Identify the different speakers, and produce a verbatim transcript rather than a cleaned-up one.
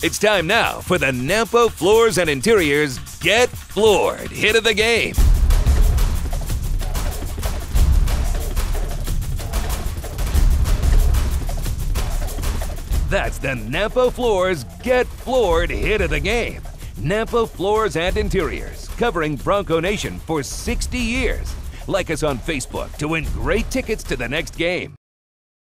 Speaker 1: It's time now for the Nampa Floors and Interiors Get Floored Hit of the Game. That's the Nampa Floors Get Floored Hit of the Game. Nampa Floors and Interiors, covering Bronco Nation for sixty years. Like us on Facebook to win great tickets to the next game.